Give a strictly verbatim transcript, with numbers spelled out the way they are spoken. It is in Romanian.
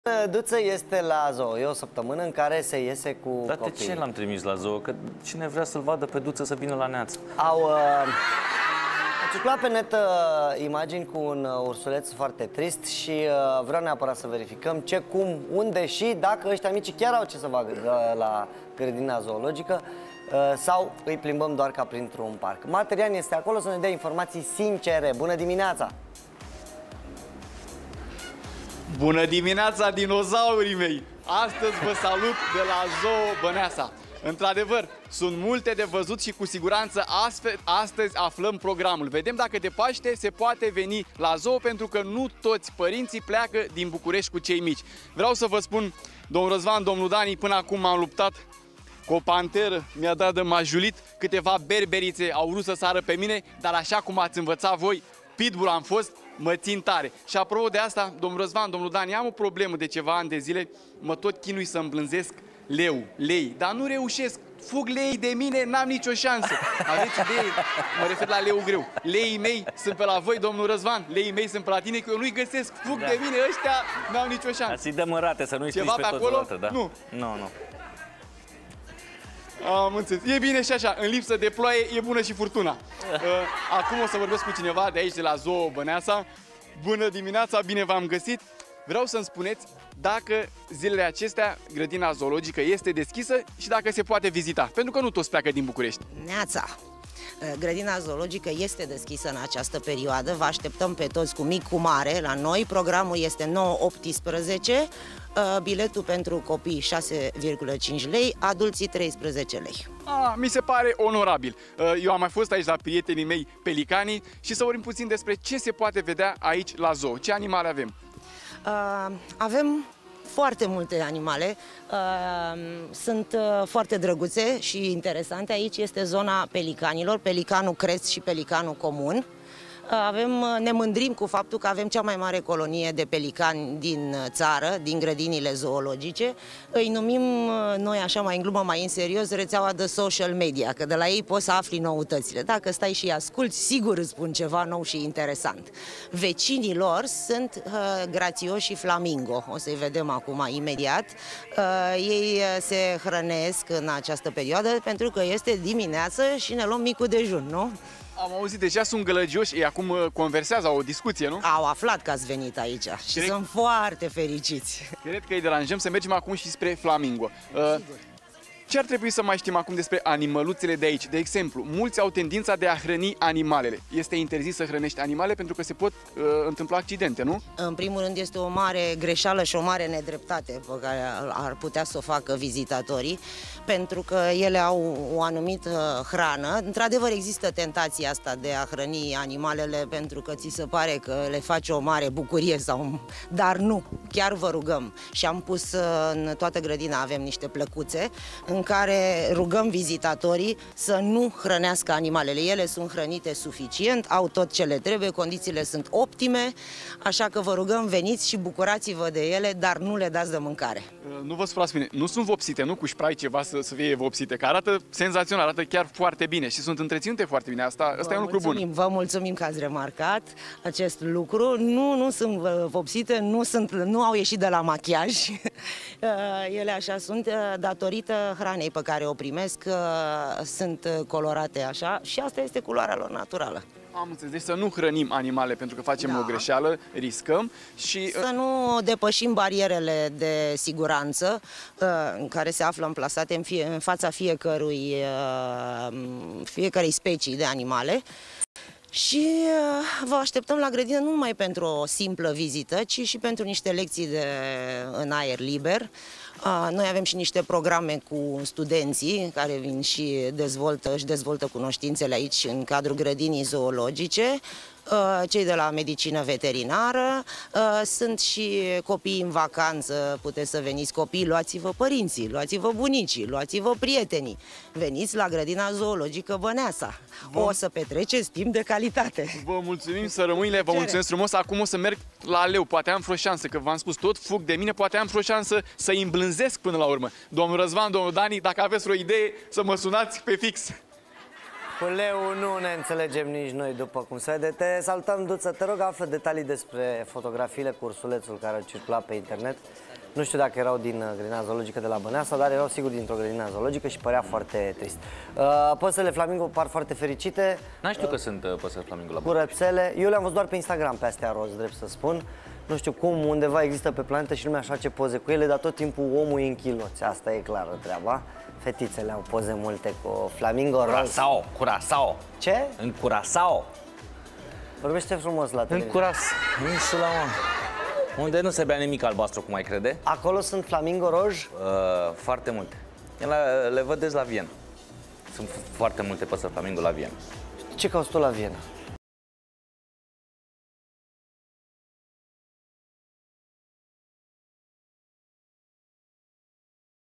Duță este la zoo. E o săptămână în care se iese cu Dar copiii. de ce l-am trimis la zoo? Că cine vrea să-l vadă pe Duță să vină la Neață? Au uh, circulat pe net uh, imagini cu un uh, ursuleț foarte trist și uh, vreau neapărat să verificăm ce, cum, unde și dacă ăștia mici chiar au ce să facă uh, la grădina zoologică uh, sau îi plimbăm doar ca printr-un parc. Materian este acolo să ne dea informații sincere. Bună dimineața! Bună dimineața, dinozaurii mei! Astăzi vă salut de la Zoo Băneasa. Într-adevăr, sunt multe de văzut și cu siguranță astăzi aflăm programul. Vedem dacă de Paște se poate veni la zoo, pentru că nu toți părinții pleacă din București cu cei mici. Vreau să vă spun, domnul Răzvan, domnul Dani, până acum m-am luptat cu o panteră, mi-a dat de majulit, câteva berberițe au vrut să sară pe mine, dar așa cum ați învățat voi, pitbull am fost, mă țin tare. Și apropo de asta, domnul Răzvan, domnul Dani, am o problemă de ceva ani de zile, mă tot chinui să îmblânzesc leu, lei, dar nu reușesc. Fug lei de mine, n-am nicio șansă. Aveți idee? Mă refer la leu greu. Leii mei sunt pe la voi, domnul Răzvan, leii mei sunt pe la tine, că eu nu-i găsesc. Fug da. de mine, ăștia n-au nicio șansă. Să-i dăm în rate, să nu-i ceva pe, pe acolo? toți da? Nu. Nu, nu. Am înțeles. E bine și așa, în lipsă de ploaie e bună și furtuna. Acum o să vorbesc cu cineva de aici, de la Zoo Băneasa. Bună dimineața, bine v-am găsit. Vreau să-mi spuneți dacă zilele acestea grădina zoologică este deschisă și dacă se poate vizita, pentru că nu toți pleacă din București. Neața! Grădina zoologică este deschisă în această perioadă, vă așteptăm pe toți cu mic, cu mare la noi. Programul este nouă optsprezece, biletul pentru copii șase virgulă cinci lei, adulții treisprezece lei. A, mi se pare onorabil. Eu am mai fost aici la prietenii mei pelicanii și să vorbim puțin despre ce se poate vedea aici la zoo. Ce animale avem? Uh, avem foarte multe animale, uh, sunt uh, foarte drăguțe și interesante. Aici este zona pelicanilor, pelicanul crest și pelicanul comun. Avem, ne mândrim cu faptul că avem cea mai mare colonie de pelicani din țară, din grădinile zoologice. Îi numim noi așa mai în glumă, mai în serios, rețeaua de social media, că de la ei poți să afli noutățile. Dacă stai și asculți, sigur îți spun ceva nou și interesant. Vecinii lor sunt uh, grațioși și flamingo, o să-i vedem acum imediat. Uh, ei se hrănesc în această perioadă pentru că este dimineață și ne luăm micul dejun, nu? Am auzit, deja sunt gălăgioși, ei acum conversează, au o discuție, nu? Au aflat că ați venit aici și Cred... sunt foarte fericiți. Cred că îi deranjăm să mergem acum și spre flamingo. Uh, ce ar trebui să mai știm acum despre animăluțele de aici? De exemplu, mulți au tendința de a hrăni animalele. Este interzis să hrănești animale pentru că se pot uh, întâmpla accidente, nu? În primul rând este o mare greșeală și o mare nedreptate pe care ar putea să o facă vizitatorii, pentru că ele au o anumită hrană. Într-adevăr există tentația asta de a hrăni animalele pentru că ți se pare că le face o mare bucurie, sau... dar nu, chiar vă rugăm. Și am pus în toată grădina, avem niște plăcuțe în care rugăm vizitatorii să nu hrănească animalele. Ele sunt hrănite suficient, au tot ce le trebuie, condițiile sunt optime, așa că vă rugăm, veniți și bucurați-vă de ele, dar nu le dați de mâncare. Nu vă supărați bine, nu sunt vopsite, nu cu spray ceva să, să fie vopsite, că arată senzațional, arată chiar foarte bine și sunt întreținute foarte bine. Asta, asta e un lucru bun. Vă mulțumim că ați remarcat acest lucru. Nu, nu sunt vopsite, nu, sunt, nu au ieșit de la machiaj. Ele așa sunt datorită hranei pe care o primesc, sunt colorate așa și asta este culoarea lor naturală. Am înțeles, deci să nu hrănim animale pentru că facem da. o greșeală, riscăm și... Să nu depășim barierele de siguranță în care se află amplasate în, fie, în fața fiecărui, fiecarei specii de animale. Și vă așteptăm la grădină nu numai pentru o simplă vizită, ci și pentru niște lecții de, în aer liber. Noi avem și niște programe cu studenții care vin și dezvoltă, își dezvoltă cunoștințele aici în cadrul grădinii zoologice. Cei de la medicină veterinară, sunt și copii în vacanță, puteți să veniți copii, luați-vă părinții, luați-vă bunicii, luați-vă prietenii, veniți la grădina zoologică Băneasa. Vom... O să petreceți timp de calitate. Vă mulțumim, sărămâinile, vă mulțumesc frumos. Acum o să merg la leu, poate am vreo șansă, că v-am spus, tot fug de mine, poate am vreo șansă să-i îmblânzesc până la urmă. Domnul Răzvan, domnul Dani, dacă aveți vreo idee, să mă sunați pe fix. Cu leu nu ne înțelegem nici noi, după cum se vede. Te salutăm, Duță, te rog, află detalii despre fotografiile cu ursulețul care au circulat pe internet. Nu știu dacă erau din uh, grădina zoologică de la Băneasa, dar erau sigur dintr-o grădină zoologică și părea foarte trist. Uh, păsările flamingo par foarte fericite. N-ai știu că sunt uh, păsări flamingo la Cu rățele. Eu le-am văzut doar pe Instagram pe astea roz, drept să spun. Nu știu cum, undeva există pe planetă și lumea așa face poze cu ele, dar tot timpul omul e în chiloți. Asta e clară treaba. Fetițele au poze multe cu flamingo roz. Curaçao, Curaçao. Ce? În Curaçao. Vorbește frumos la În televizor. Curaçao. Insula, mă. Unde nu se bea nimic albastru, cum ai crede. Acolo sunt flamingo roj? Uh, foarte multe. Le, le vedeți la Viena. Sunt foarte multe păsări flamingo la Viena. Ce cauți tu la Viena?